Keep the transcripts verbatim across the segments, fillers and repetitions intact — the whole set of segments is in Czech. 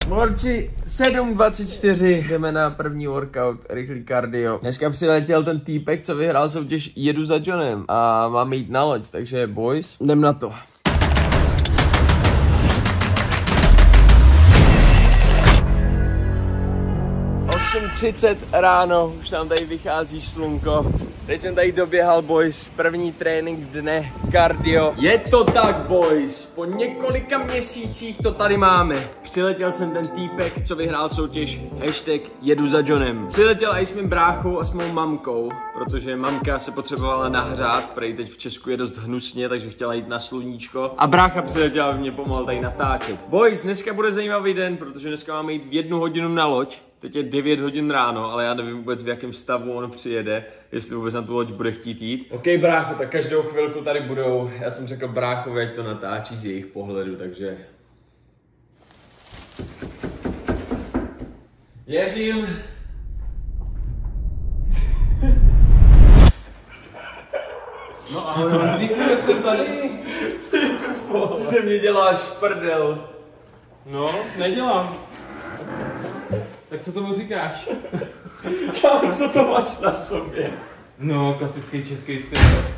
Morči, sedm dvacet čtyři, jdeme na první workout, rychlý kardio. Dneska přiletěl ten týpek, co vyhrál soutěž Jedu za Johnem a máme jít na loď, takže boys, jdem na to. osm třicet ráno, už nám tady vychází slunko. Teď jsem tady doběhal, boys, první trénink dne, kardio. Je to tak, boys, po několika měsících to tady máme. Přiletěl jsem ten týpek, co vyhrál soutěž hashtag Jedu za Johnem. Přiletěl i s mým bráchou a s mou mamkou, protože mamka se potřebovala nahřát, prej teď v Česku je dost hnusně, takže chtěla jít na sluníčko. A brácha přiletěl, aby mě pomohl tady natáčet. Boys, dneska bude zajímavý den, protože dneska máme jít v jednu hodinu na loď. Teď je devět hodin ráno, ale já nevím vůbec, v jakém stavu on přijede, jestli vůbec na tu loď bude chtít jít. OK, brácho, tak každou chvilku tady budou, já jsem řekl bráchovi, ať to natáčí z jejich pohledu, takže... Věřím. No ahoj, zvykněme jsem tady. Co se mě děláš, prdel? No, nedělám. Tak co tomu říkáš? Kámo, co to máš na sobě? No, klasický český styl.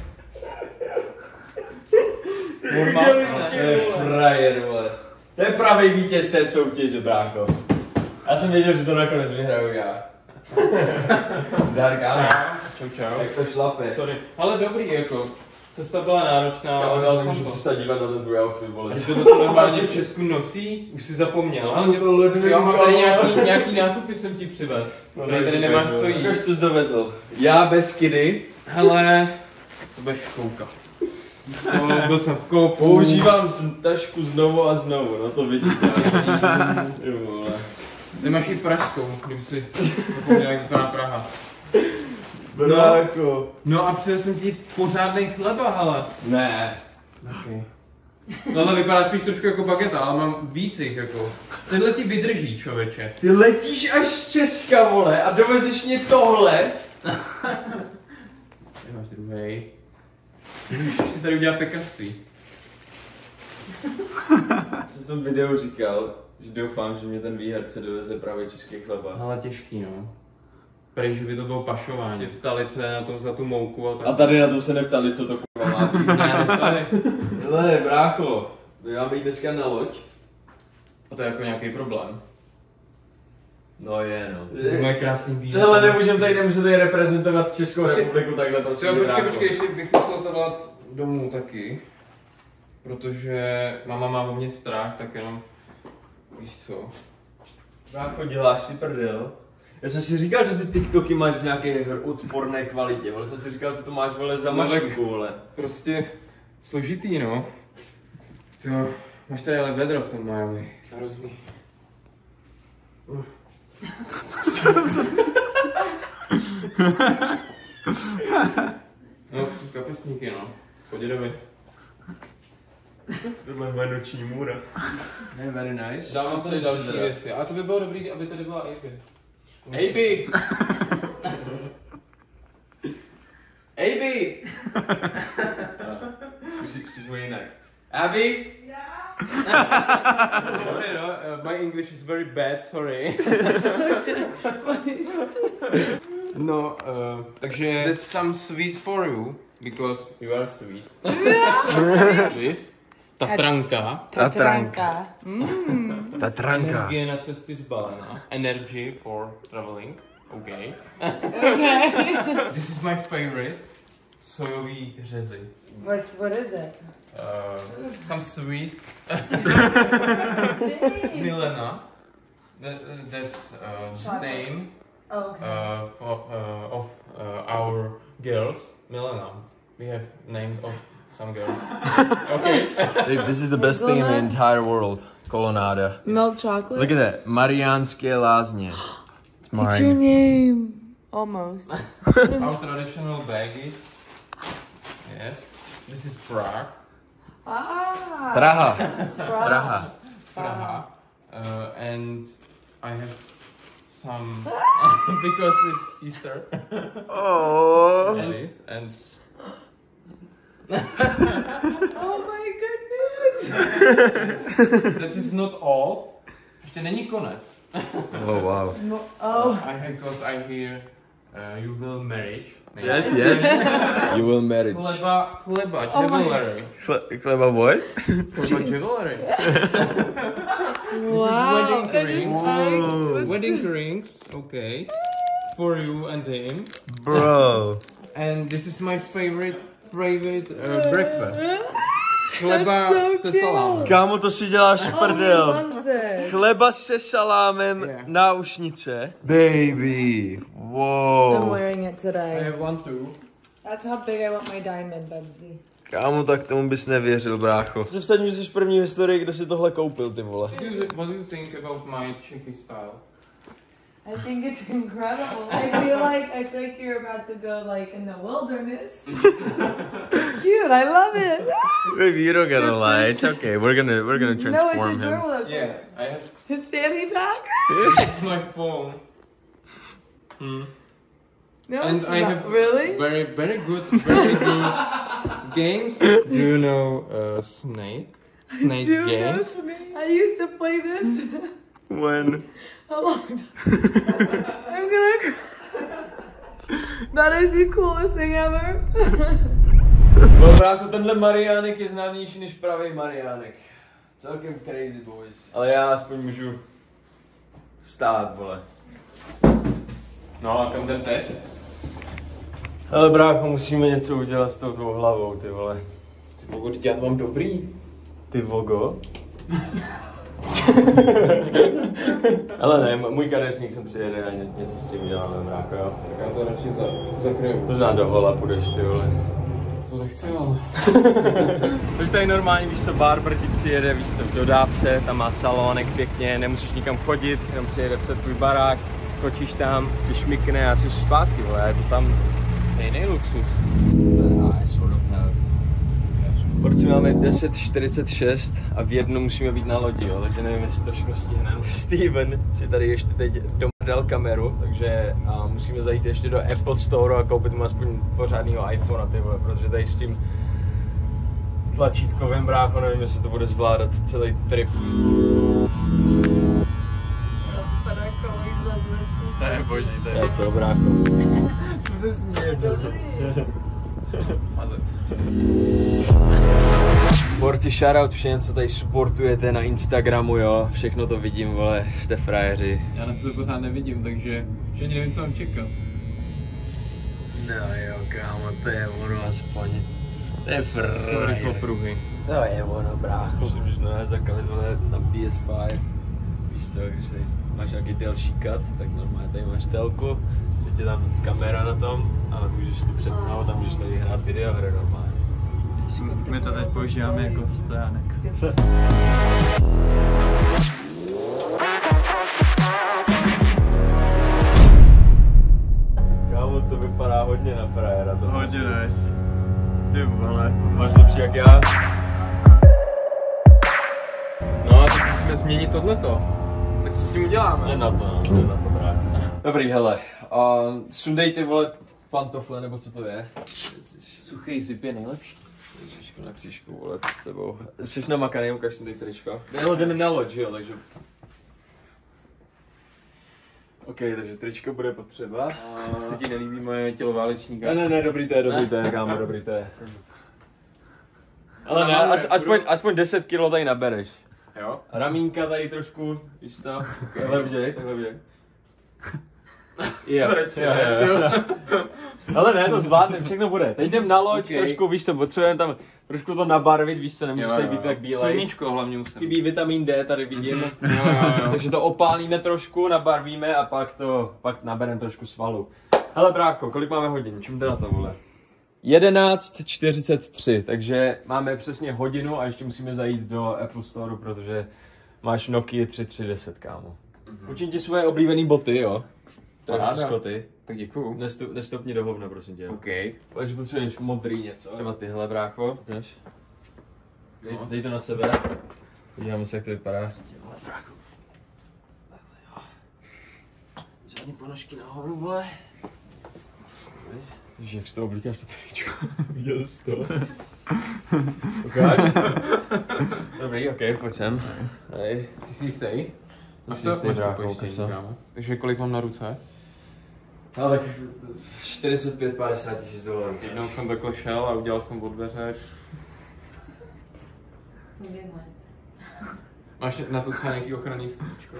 To je frajer, vole. To je pravý vítěz té soutěže, brácho. Já jsem věděl, že to nakonec vyhraju já. Zdar, kámo. Čau, čau. Jak to šlape. Sorry. Ale dobrý, jako. Cesta byla náročná, Já ale dal jsem můžu to. přestat dívat na ten tvůj outfit, vole. A to se normálně v Česku nosí? Už jsi zapomněl. Ale mě, já mám tady nějaký, nějaký nákupy jsem ti přivez. No, tady, tady nemáš co jít. Ukaž, co jsi dovezl. Já bez kidy. Hele, to budeš koukat. No, byl jsem v koupu. Používám tašku znovu a znovu, no to vidíte. Ty máš i pražskou, kdyby si zapomněl, jak vypadá Praha. Brácho. No a přijel jsem ti pořádnej chleba, hele. Ne. Okay. No ale vypadá spíš trošku jako bageta, ale mám víc jich jako. Tenhle ti vydrží, člověče. Ty letíš až z Česka, vole, a dovezeš mě tohle. Ty máš druhej. Můžeš si tady udělat pekařství. Jsem v tom videu říkal, že doufám, že mě ten výherce doveze právě český chleba. Ale těžký, no. Prej, že by to bylo pašování. Ptali se na tom za tu mouku a tak. A tady na tom se neptali, co to kurva má být. Ne, Hele, brácho, já mám jít dneska na loď. a to je jako nějaký problém. No je, no. Je. Moje krásný bílé. Hele, nemůžeme tady, nemůžeme tady reprezentovat Českou republiku takhle, prostě. Jo, počkej, počkej, ještě bych musel zavolat domů taky. Protože máma má o mě strach, tak jenom, víš co. Brácho, děláš si prdel. Já jsem si říkal, že ty TikToky máš v nějaké odporné kvalitě, ale jsem si říkal, co to máš, vole, za mašinku, vole. Prostě složitý, no. To, máš tady ale vedro v tom Miami. Hrozný. No, kapesníky, no. Podědovi. To má moje noční můra. Ne, very nice. Dávám tady další věci. A to by bylo dobrý, aby tady byla Aby. Aby! Aby! Zkusíš to jinak. Aby! Sorry, no, uh, my English is very bad, sorry. No, uh, takže that's some sweets for you, because you are sweet. This? Tatranka. Tatranka. Mm. Tatranka. Energie na cesty zbalená. Energy for traveling. Okay. Okay. This is my favorite. Sojový řezy. What's, what is it? Uh, some sweet. Milena. That, that's uh, name Okay. uh, for, uh, of uh, our girls. Milena. We have names of some girls. Okay. Dude, this is the best thing in the entire world. Colonnada. Milk chocolate? Look at that. Mariánské lázně. It's mine. It's your name. Almost. Our traditional baggage. Yes. This is Prague. Ah. Praha. Praha. Praha. Praha. Uh, and I have some because it's Easter. Oh. And this and Oh my goodness. that is not all. ještě není konec. Oh wow. No, oh. I because I hear uh, you will marriage. Yes, yes. You will marriage. Chleba, chleba, Oh my- jewelry. Chle- Chleba what? Chleba, jewelry. Wow. wedding It is rings. like- Wedding rings, okay. For you and him. Bro. And this is my favorite, favorite uh, breakfast. Chleba so se cute. salámem. Kámo, to si děláš Oh, he prdel. loves it. Chleba se salámem, Yeah. náušnice. Baby. I'm Wow. wearing it I today. have one too. That's how big I want my diamond, Bubsy. Kámo, tak tomu bys nevěřil, brácho. Se vsadím, že jsi první v historii, kdo si tohle koupil, ty vole. What do you, what do you think about my Czechy style? I think it's incredible. I feel like I feel like you're about to go like in the wilderness. Cute, I love it. Baby, you don't gotta lie. It's okay. We're gonna we're gonna No, it's transform him. adorable. Yeah, I have. His fanny pack. This is my phone. Hmm. No, And it's I not. have Really? very, very good, very good games. Do you know uh, Snake? Snake Dude, games. that's me. I used to play this When? a long time. I'm gonna cry. That is the coolest thing ever. No brácho, tenhle Mariánek je známější než pravý Mariánek. Celkem crazy boys. Ale já aspoň můžu stát, vole. No a kam jdem teď? Ale brácho, musíme něco udělat s tou tvou hlavou, ty vole. Ty pokud já to mám dobrý. Ty vogo? Ale ne, můj kadeřník sem přijede a ně- něco s tím uděláme, brácho, jo. Tak já to radši za, zakryju. Možná do hola půjdeš, ty vole. To nechci, ale. Protože tady normálně, víš co, barber ti přijede, víš co, v dodávce, tam má salónek pěkně, nemusíš nikam chodit, jenom přijede před tvůj barák, skočíš tam, ti šmikne a jsi zpátky, vole, je to tam Nejnej luxus. Porci máme deset čtyřicet šest a v jednu musíme být na lodi, jo, takže nevím, jestli to všechno stihneme. Steven si tady ještě teď doma dal kameru, takže a musíme zajít ještě do Apple Store a koupit mu aspoň pořádnýho iPhone, ty vole, protože tady s tím tlačítkovým brácho, nevím, jestli to bude zvládat celý trip. To je boží, to je co, brácho. To se směje, Mazec. Borci, shoutout všem, co tady supportujete na Instagramu, jo, všechno to vidím, vole, jste frajeři. Já na sebe pořád nevidím, takže že ani nevím, co mám čekat. No jo, kámo, to je ono aspoň. To je Jsou rychlo frajer. pruhy. To je ono, brácho. Si můžeš nohé zakalit, vole, na P S pět. Víš co, když tady máš nějaký delší cut, tak normálně tady máš telku, teď je tam kamera na tom a můžeš to přepnout a můžeš tady hrát videohry normálně. My to teď používáme jako stojánek. Kámo, to vypadá hodně na frajera. To Hodně nice. Ty vole. máš lepší jak já. No a tak musíme změnit tohleto. Tak co s tím uděláme? Ne na to, no, ne na to právě. Dobrý, hele, uh, sundej ty vole pantofle, nebo co to je? Ježiš, Suchý zip je nejlepší. Ježišku na křížku, vole, co s tebou. Jsi namakaný, ukaž sundej tričko. Ne, jdeme na loď, jo, takže... OK, takže tričko bude potřeba. Se ti nelíbí moje tělo válečníka? Ne, ne, ne, dobrý to je, dobrý to je, kámo, dobrý to je. Ale ne, as, aspoň, aspoň deset kilo tady nabereš. Jo? A ramínka tady trošku, víš co? Takhle viděj, takhle viděj. Jo, jo, jo, jo. Ale ne, to zvládne, všechno bude. Teď jdem na loď, Okay. trošku, víš co, potřebujeme tam trošku to nabarvit, víš co, nemůžeš Jo, tady jo, být tak bílej. Sluníčko hlavně musím. Chybí vitamin D, tady vidím. Jo, jo, jo. Takže to opálíme trošku, nabarvíme a pak to, pak nabereme trošku svalu. Hele brácho, kolik máme hodin, čím jde na to, vole? jedenáct čtyřicet tři, takže máme přesně hodinu a ještě musíme zajít do Apple Store, protože máš Nokia tři tři deset, kámo. Mm-hmm. Učím ti svoje oblíbené boty, jo? Paráda. Takže Scotty. Tak děkuju. Nestup, nestupni do hovna, prosím tě. OK. Takže potřebuješ modrý něco. Třeba tyhle, brácho. Víš? Dej, No. dej to na sebe. Podíváme se, jak to vypadá. Žádný ponožky nahoru, vole. Ježiš, jak z toho oblíkáš to tričko. Viděl jsi to? Ukáž? Dobrý, ok, pojď sem. Hej. Jsi si jistý? A to ještě pojištění, takže kolik mám na ruce? No tak čtyřicet pět padesát tisíc dolarů. Jednou jsem takhle šel a udělal jsem od dveře. Máš na to třeba nějaký ochranný stíčko?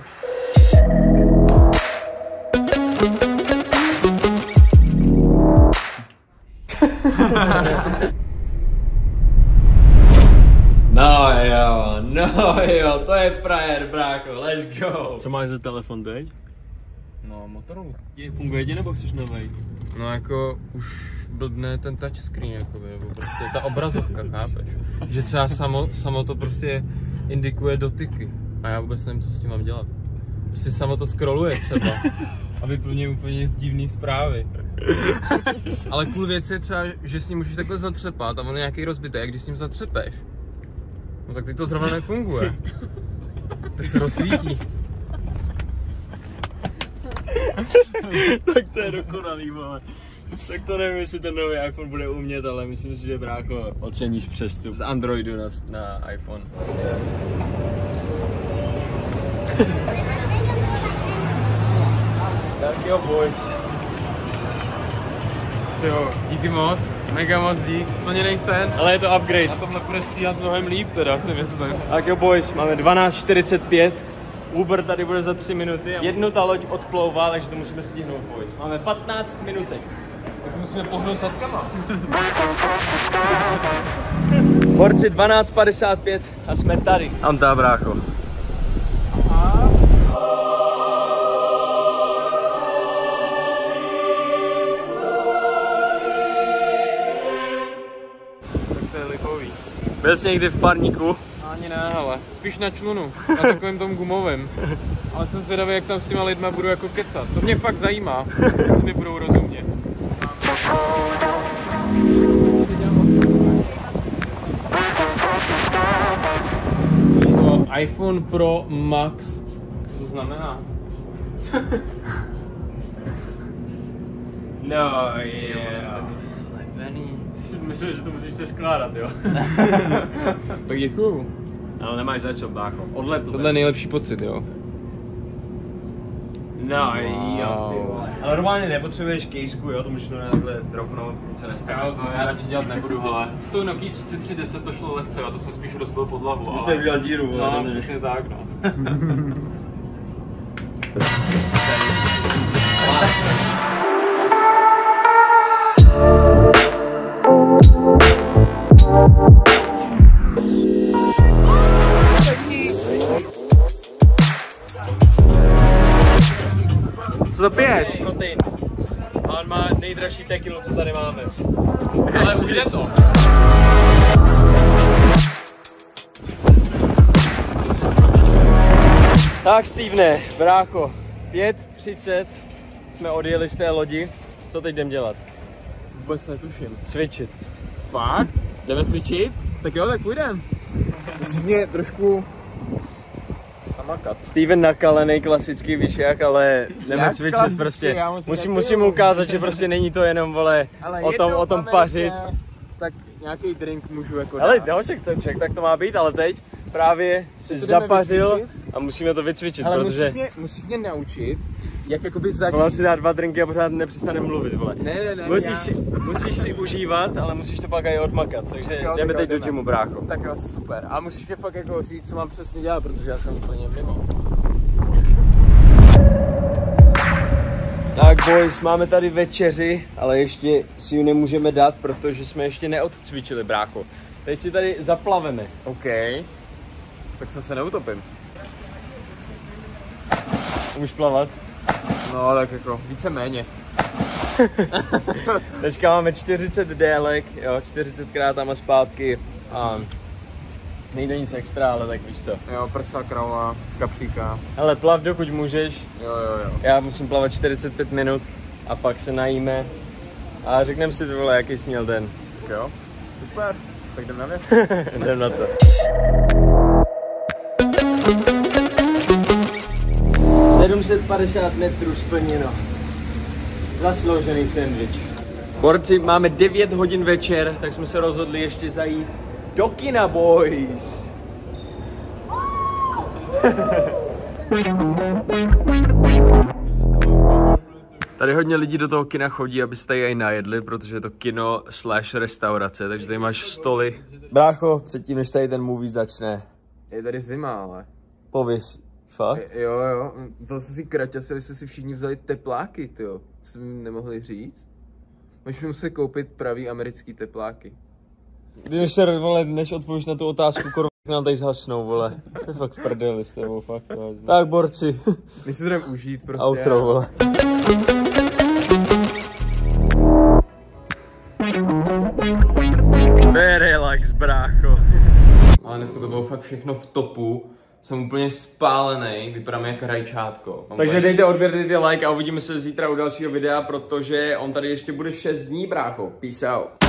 No jo, no jo, to je frajer, brácho, let's go. Co máš za telefon teď? No, Motorola. Funguje ti nebo chceš novej? No jako už blbne ten touchscreen jakoby, nebo prostě ta obrazovka, chápeš? Že třeba samo, samo to prostě indikuje dotyky a já vůbec nevím, co s tím mám dělat. Prostě samo to scrolluje třeba a vyplňuje úplně divný zprávy. Ale cool věc je třeba, že s ním můžeš takhle zatřepat a on je nějaký rozbitý, a když s ním zatřepeš, no tak teď to zrovna nefunguje. Tak se rozsvítí. Tak to je dokonalý, vole. Tak to nevím, jestli ten nový iPhone bude umět, ale myslím si, že brácho oceníš přestup z Androidu na, na iPhone. Tak jo, boys. Jo, díky moc, mega moc dík, splněnej sen. Ale je to upgrade. A tohle bude stříhat mnohem líp teda, si myslím. Tak jo, boys, máme dvanáct čtyřicet pět. Uber tady bude za tři minuty. Jednu ta loď odplouvá, takže to musíme stihnout, boys. Máme patnáct minutek. Tak musíme pohnout zadkama. Borci, dvanáct padesát pět a jsme tady. Tam ta, brácho. Tak to je lipový. Byl jsi někdy v parníku? Ani ne, ale spíš na člunu, na takovém tom gumovém. Ale jsem zvědavý, jak tam s těma lidma budu jako kecat. To mě fakt zajímá, jestli mi budou rozumět. O, iPhone Pro Max. Co to znamená? No, yeah. Myslím, že to musíš se skládat, jo? Tak děkuju. Ale nemáš za co, bácho. Odletu. Tohle je nejlepší pocit, jo. No, Wow. jo, ty vole. Ale normálně nepotřebuješ kejsku, jo? To můžeš to takhle dropnout, nic se nestane. Jo, to já radši dělat nebudu, hele. S tou Nokia třicet tři deset to šlo lehce, a to jsem spíš rozbil pod hlavu. Vy jste udělal díru, vole. No, do země. přesně tak, no. Co to piješ? Protein. A on má nejdražší tequilu, co tady máme. Ale přijde to. Tak, Stevene, brácho, pět třicet jsme odjeli z té lodi. Co teď jdem dělat? Vůbec netuším. Cvičit. Fakt? Jdeme cvičit? Tak jo, tak půjdem. Musíš mě trošku namakat. Steven nakalený, klasický, víš jak, ale jdeme Jak cvičit klasický? prostě. Já musím Musím, taky musím jo. ukázat, že prostě není to jenom, vole, Ale o tom, jednou o tom v pařit. Americe, tak nějaký drink můžu jako Ale dát. no, však, to, však tak to má být, ale teď právě si Tak to jdeme zapařil vycvičit? a musíme to vycvičit, Ale protože musíš mě, musíš mě naučit, jak jakoby začít. on si dá dva drinky a pořád nepřestane mluvit, vole. Ne, ne, ne, Musíš, já... si, musíš si užívat, ale musíš to pak i odmakat, takže Tak jo, jdeme tak jo, teď do jdeme. gymu, brácho. Tak jo, super. A musíš mě fakt jako říct, co mám přesně dělat, protože já jsem úplně mimo. Tak boys, máme tady večeři, ale ještě si ji nemůžeme dát, protože jsme ještě neodcvičili, brácho. Teď si tady zaplaveme. OK. Tak se se neutopím. Umíš plavat? No, tak jako víceméně. Teďka máme čtyřicet délek, jo, čtyřicetkrát tam a zpátky. A nejde nic extra, ale tak víš co. Jo, prsa, kraula, kapříka. Hele, plav dokud můžeš, Jo, jo, jo. já musím plavat čtyřicet pět minut a pak se najíme a řekneme si, vole, jaký jsi měl den. Tak jo. Super. Tak jdem na věc. Jdem na to. sedm set padesát metrů splněno. Zasloužený sandwich. Borci, máme devět hodin večer, tak jsme se rozhodli ještě zajít do kina, boys. Tady hodně lidí do toho kina chodí, abyste tady i najedli, protože je to kino slash restaurace, takže tady máš stoly. Brácho, předtím, než tady ten movie začne. Je tady zima, ale. Pověz. Fakt? Jo, jo. Byl jsi si kraťas, jste si všichni vzali tepláky, tyjo. Jste mi nemohli říct? Máš mi muset koupit pravý americký tepláky. Když se, vole, než odpovíš na tu otázku, kurva, nám tady zhasnou, vole. Je fakt v prdeli s tebou, fakt. Vážně. Tak, borci. My si jdeme užít, prostě. Outro, vole. To je relax, brácho. Ale dneska to bylo fakt všechno v topu. Jsem úplně spálený, vypadám jak rajčátko. Mám Takže úplně... dejte odběr, dejte like a uvidíme se zítra u dalšího videa, protože on tady ještě bude šest dní, brácho. Peace out.